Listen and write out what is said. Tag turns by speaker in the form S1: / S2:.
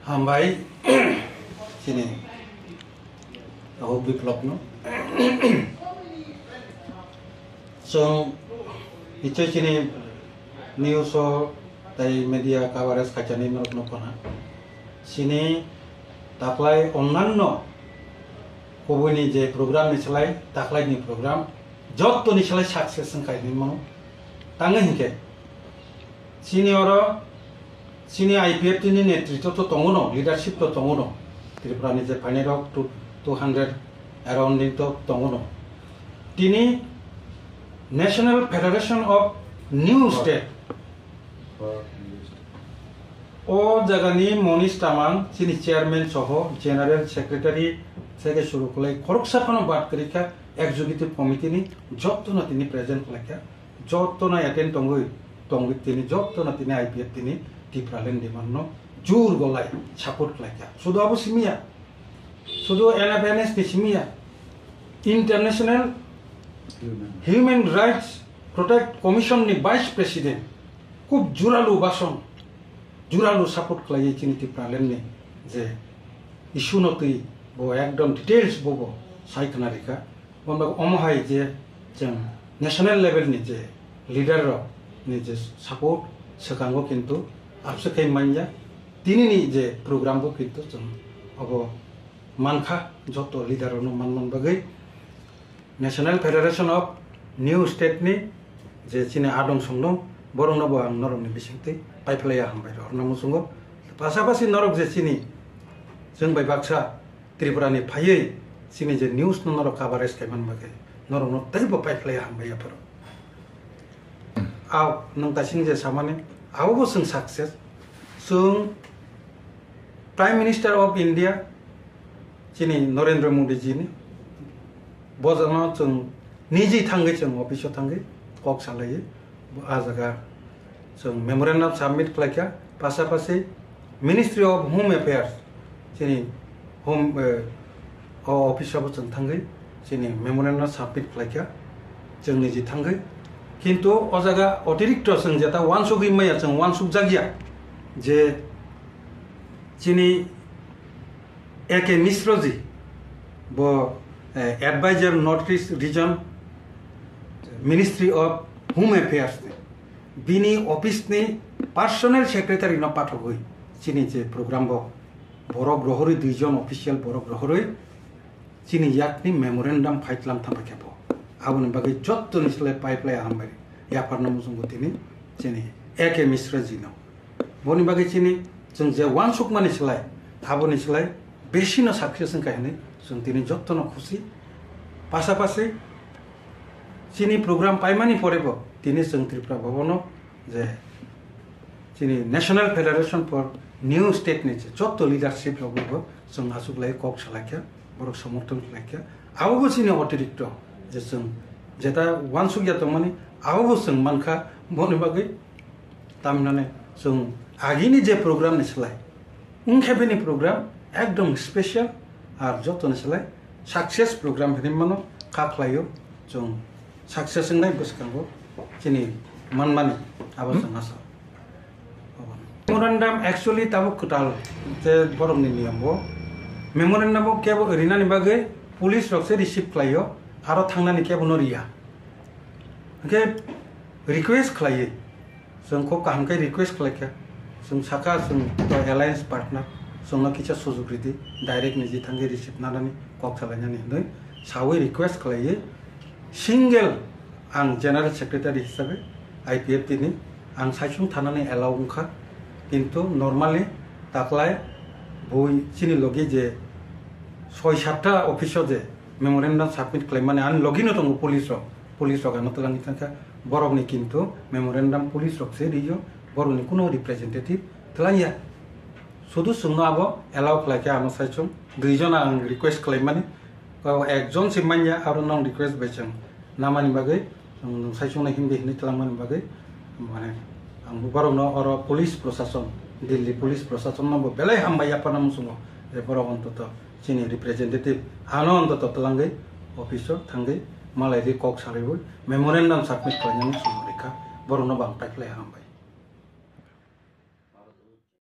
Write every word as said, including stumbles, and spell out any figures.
S1: Hambai sini aku biplop no so itu sini news o dari media coverage kacani menurut nopona sini taklai onnanno kobuni je program ni selai taklai ni program jotto ni selai success sengkai ni mau tangga hingke sini oro sini I P F T ni netrito to tongono leadership to tongono Tripura ni je panero to two hundred around ni to tongono tini National Federation of New State o jagani Monish Tamang sini chairman soho general secretary থেকে শুরু করে খরকসাপানো বাদ করিকা executive committee নি যতনা তিনি present Laika যতনা attend তঙ্গই তঙ্গই তিনি যতনা তিনি I P F তিনি টিপ্রালেন demand জোর গলাই সাপোর্ট লাইকা শুধু অবসিমিয়া শুধু এনএফএনএস নিসিমিয়া international human rights protect commission নি ভাইস প্রেসিডেন্ট খুব জোরালো ভাষণ জোরালো সাপোর্ট লাইয়ে চিনি টিপ্রালেন নি যে ইস্যু নতুই bo ekdom details bobo saikna rika bomba omohai je jeng national level ni je leader ro ni je support sekango kintu absekai manja tini ni je program bo kintu jeng obo Wngkha joto leader no manman bagai National Federation of New State ni je chine adong songno borong no bo ang norok ni bisingte paiplaya hambai ro namu sungo pasapasi norok je chini jeng bai baksa Tripura ni payai sini je news no noro coverage keman bagai noro no taibo paiplaya hambaya paro aw nang tasing je samane aw bo sung success sung Prime Minister of India sini Narendra Modi ji ni bojano sung niji thangai sung office thangai kok salai a jaga sung memorandum submit khlaika pasapasi Ministry of Home Affairs sini home office of jeng thangai sini memorandum submit khlaika jeng ni ji thangai kintu o jaga অতিরিক্ত jeng jeta Wanswk maya jeng Wanswk jagia je sini ek misroji bo advisor Northeast Region Ministry of Home Affairs bini office ni personal secretary no pathogoi sini je program bo Borok rohori duijon official borok rohori sini yakni memorandum faitlam thampakepo abuni bagai jotto nisle pipeline hambai ya parna musung tini sini eke misra jino boni bagai sini jeng je Wanswk mani selai abuni selai beshi no success kahini jeng tini jotto no khushi pasapasi sini program paimani porebo tini jeng Tripura bhabono je sini National Federation for New State ni jotto leadership logo jeng asuklai kok salakya borok somorthon khlaikya abo sini otirikto je jeng jeta Wanswk ya tongmani abo jeng Wngkha boni bagai tamnane jeng agini je program ni selai Wngkha ni program ekdom special ar jotto ni selai success program bini mano khaklayo jeng success ngai boskango sini manmani abo jeng asa memorandum actually tabu kutal je borom ni niyam bo memorandum bo kebo rina ni bagai police rok se receive klayo aro thangna ni kebo no riya ke request khlaye jeng ko kaham kai request khlaika jeng saka jeng to alliance partner jeng no kicha sujog ridi direct ni ji thangi receive nanani kok chalanya ni noi sawi request khlaye single ang general secretary hisabe I P F T ni ang saisung thanani allow Wngkha কিন্তু normally তাকলাই বই চিনি লগি যে ছয় সাতটা অফিসে যে মেমোরেন্ডাম সাবমিট ক্লেম মানে আন লগিনো দङ পুলিশ পুলিশ গানো তলানি থাকা বরবনি কিন্তু মেমোরেন্ডাম পুলিশ রকছে রিজো বরবনি কোনো রিপ্রেজেন্টেটিভ তলাইয়া শুধু সুংনো আবো এলাও ক্লাইকে আমো সাইচং দুইজন আং রিকোয়েস্ট ক্লেম মানে একজন সিমাইয়া আর নং রিকোয়েস্ট বেচং নামানি বাগৈ সাইচং না হিন্দি হিন্দি তলামানি বাগৈ মানে ang borok no oro police prosason Delhi police prosason no belai hambai apa namu sungo je borok ontoto sini representative ano ontoto telangai office thangai malai ri kok salai memorandum submit khlanyang sungo reka borok no bang pipeline hambai